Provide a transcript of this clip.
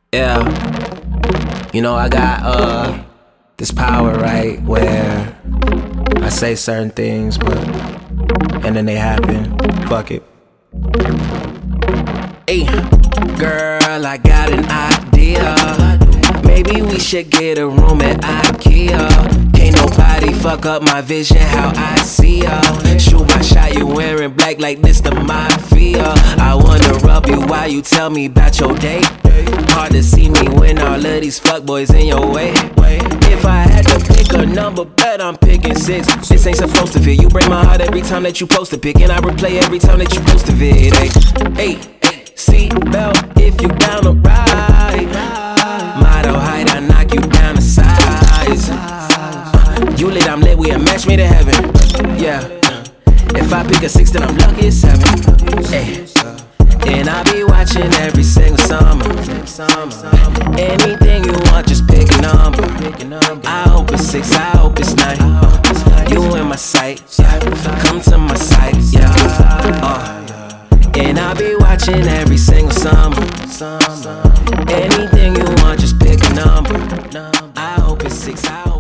Yeah, you know, I got this power, right, where I say certain things, and then they happen. Fuck it. Hey, girl, I got an idea. Maybe we should get a room at IKEA. Can't nobody fuck up my vision, how I see ya. Shoot my shot, you wearing black like this the mafia. I wanna rub you while you tell me about your day. Hard to see me when all of these fuckboys in your way. If I had to pick a number, bet I'm picking 6. This ain't supposed to fit. You break my heart every time that you post a pic, and I replay every time that you post a vid. Hey, seatbelt if you down to ride. Model height, I knock you down to size. You lit, I'm lit, we a match made in heaven. Yeah, if I pick a 6, then I'm lucky it's 7. Hey, and I be watching every single summer. Anything you want, just pick a number. I hope it's 6, I hope it's 9. You in my sight, come to my sight, yeah. And I be watching every single summer. Anything you want, just pick a number. I hope it's 6, I hope